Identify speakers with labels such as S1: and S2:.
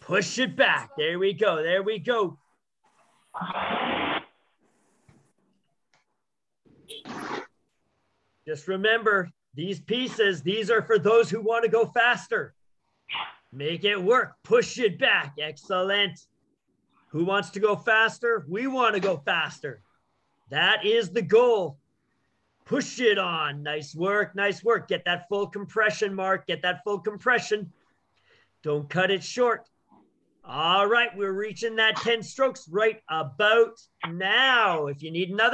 S1: Push it back. There we go. There we go. Just remember, these pieces, these are for those who want to go faster. Make it work. Push it back. Excellent. Who wants to go faster? We want to go faster. That is the goal. Push it on. Nice work. Nice work. Get that full compression, Mark. Get that full compression. Don't cut it short. All right, we're reaching that 10 strokes right about now. If you need another